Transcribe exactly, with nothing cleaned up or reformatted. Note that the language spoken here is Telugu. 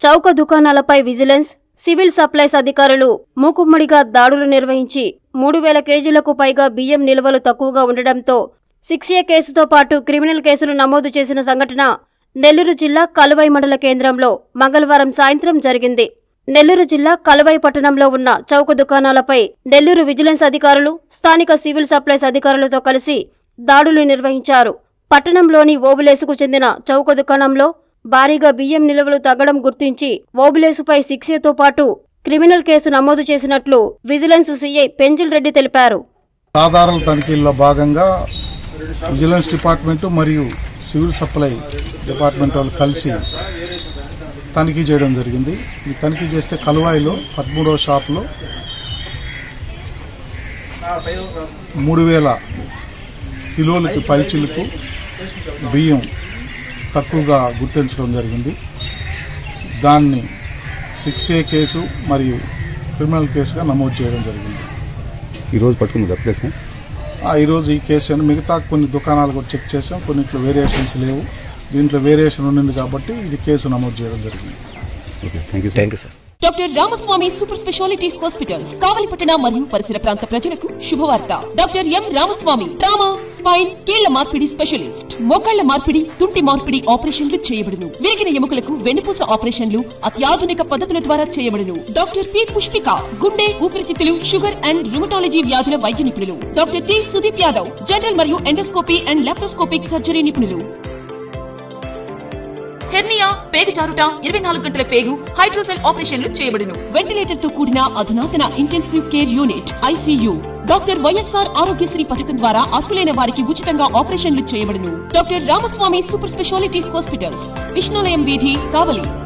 చౌక దుకాణాలపై విజిలెన్స్, సివిల్ సప్లైస్ అధికారులు మూకుమ్మడిగా దాడులు నిర్వహించి మూడు వేల కేజీలకు పైగా బియ్యం నిల్వలు తక్కువగా ఉండడంతో సిక్స్ ఏ కేసుతో పాటు క్రిమినల్ కేసులు నమోదు చేసిన సంఘటన నెల్లూరు జిల్లా కలువై మండల కేంద్రంలో మంగళవారం సాయంత్రం జరిగింది. నెల్లూరు జిల్లా కలువై పట్టణంలో ఉన్న చౌక దుకాణాలపై నెల్లూరు విజిలెన్స్ అధికారులు, స్థానిక సివిల్ సప్లైస్ అధికారులతో కలిసి దాడులు నిర్వహించారు. పట్టణంలోని ఓబులేసుకు చెందిన చౌక దుకాణంలో భారీగా బియ్యం నిల్వలు తగ్గడం గుర్తించి ఓబులేసుపై సిక్స్ ఏతో పాటు క్రిమినల్ కేసు నమోదు చేసినట్లు విజిలెన్స్ సీఐ పెంజిల్ రెడ్డి తెలిపారు. ఆధారాల తనిఖీల్లో భాగంగా విజిలెన్స్ డిపార్ట్మెంట్ మరియు సివిల్ సప్లై డిపార్ట్మెంట్ వాళ్ళు కలిసి తనిఖీ చేయడం జరిగింది. ఈ తనిఖీ చేస్తే కలువాయిలో పదమూడవ షాపులో మూడు వేల కిలోలకి పైచిలకు బియ్యం తక్కువగా గుర్తించడం జరిగింది. దాన్ని సిక్స్ ఏ కేసు మరియు క్రిమినల్ కేసుగా నమోదు చేయడం జరిగింది. ఈరోజు పట్టుకుంది ప్లేస్ ఈరోజు ఈ కేసు మిగతా కొన్ని దుకాణాలు కూడా చెక్ చేసాం. కొన్నిట్లో వేరియేషన్స్ లేవు, దీంట్లో వేరియేషన్ ఉంది కాబట్టి ఇది కేసు నమోదు చేయడం జరిగింది. Thank you sir. Doctor Ramaswamy super speciality hospitals కావలిపట్టణ మరియు పరిసర ప్రాంత ప్రజలకు శుభవార్త. Doctor M Ramaswamy trauma, spine, కీళ్ల మార్పిడి స్పెషలిస్ట్. మోకాళ్ల మార్పిడి, తుంటి మార్పిడి ఆపరేషన్లు చేయబడును. విరిగిన ఎముకలకు వెన్నుపూస ఆపరేషన్లు అత్యాధునిక పద్ధతుల ద్వారా చేయబడును. డాక్టర్ పి పుష్పిక గుండె, ఊపిరితిత్తులు, షుగర్ అండ్ రుమటాలజీ వ్యాధుల వైద్య నిపుణులు. Doctor T Sudeep Yadav general మరియు ఎండోస్కోపీ అండ్ లాప్రోస్కోపిక్ సర్జరీ నిపుణులు. హెర్నియా, పేగు జారుట, ఇరవై నాలుగు గంటల పేగు, హైడ్రోసెల్ ఆపరేషన్లు చేయబడును. వెంటిలేటర్ తో కూడిన అధునాతన intensive care unit ICU. Doctor YSR Aarogyasri పథకం ద్వారా అర్హులైన వారికి ఉచితంగా ఆపరేషన్లు చేయబడును. Doctor Ramaswamy super speciality hospitals, Vishnulayam వీధి, కావలి.